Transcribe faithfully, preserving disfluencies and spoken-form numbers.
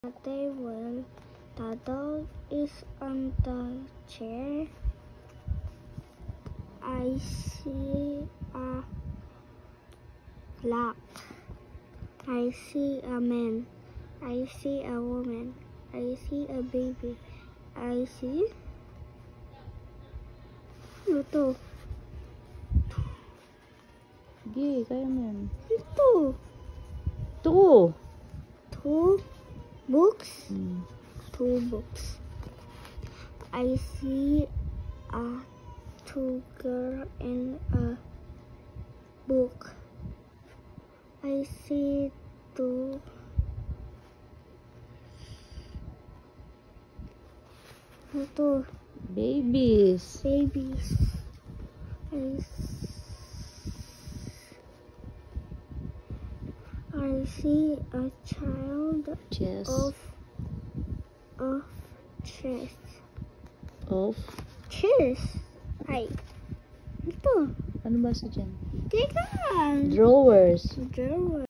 The table. The dog is on the chair. I see a clock. I see a man. I see a woman. I see a baby. I see... Ano to? Sige, kaya mo yan. Ito. Two. Two books. Hmm. Two books. I see a two girl in a book. I see two Ito, Babies. babies. I, I see a child Chess. of of chess. Of. Chess. Ay. Ito. Ano ba sa dyan? Teka. Drawers. Drawer.